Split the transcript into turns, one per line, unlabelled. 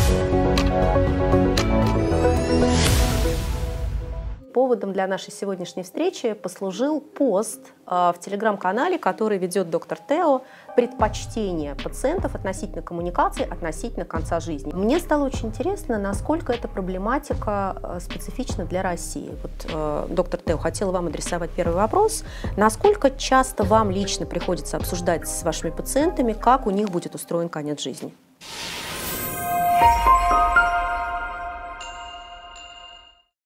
Поводом для нашей сегодняшней встречи послужил пост в телеграм-канале, который ведет доктор Тео, «Предпочтения пациентов относительно коммуникации, относительно конца жизни». Мне стало очень интересно, насколько эта проблематика специфична для России. Вот, доктор Тео, хотела вам адресовать первый вопрос. Насколько часто вам лично приходится обсуждать с вашими пациентами, как у них будет устроен конец жизни?